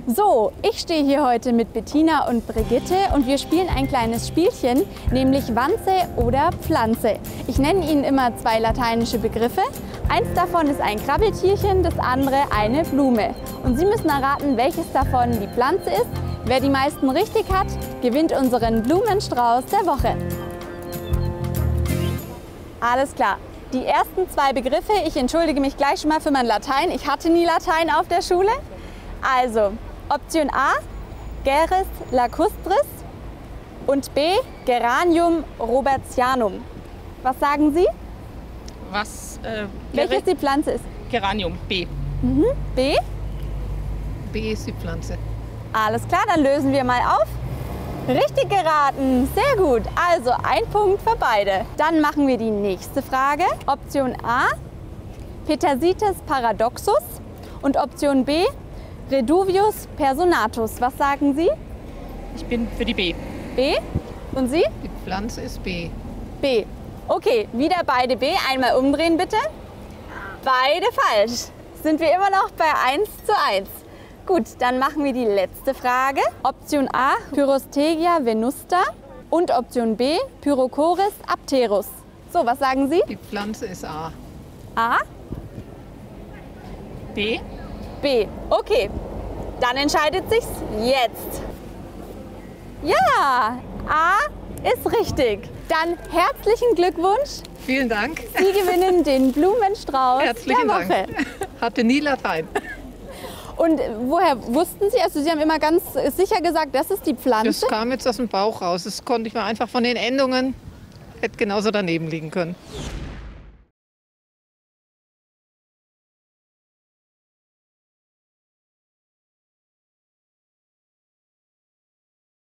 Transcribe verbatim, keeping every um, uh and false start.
So, ich stehe hier heute mit Bettina und Brigitte und wir spielen ein kleines Spielchen, nämlich Wanze oder Pflanze. Ich nenne Ihnen immer zwei lateinische Begriffe. Eins davon ist ein Krabbeltierchen, das andere eine Blume. Und Sie müssen erraten, welches davon die Pflanze ist. Wer die meisten richtig hat, gewinnt unseren Blumenstrauß der Woche. Alles klar. Die ersten zwei Begriffe, ich entschuldige mich gleich schon mal für mein Latein. Ich hatte nie Latein auf der Schule. Also, Option A, Geris lacustris und B, Geranium robertianum. Was sagen Sie? Was? Äh, Welches die Pflanze ist? Geranium, B. Mhm. B? B ist die Pflanze. Alles klar, dann lösen wir mal auf. Richtig geraten, sehr gut. Also ein Punkt für beide. Dann machen wir die nächste Frage. Option A, Petersites paradoxus und Option B, Reduvius personatus. Was sagen Sie? Ich bin für die B. B? Und Sie? Die Pflanze ist B. B. Okay, wieder beide B. Einmal umdrehen bitte. Beide falsch. Sind wir immer noch bei eins zu eins. Gut, dann machen wir die letzte Frage. Option A, Pyrostegia venusta und Option B, Pyrochoris apterus. So, was sagen Sie? Die Pflanze ist A. A? B? B. Okay, dann entscheidet sich's jetzt. Ja, A ist richtig. Dann herzlichen Glückwunsch. Vielen Dank. Sie gewinnen den Blumenstrauß Herzlichen der Woche. Dank. Hatte nie Latein. Und woher wussten Sie? Also Sie haben immer ganz sicher gesagt, das ist die Pflanze. Das kam jetzt aus dem Bauch raus. Das konnte ich mir einfach von den Endungen, hätte genauso daneben liegen können.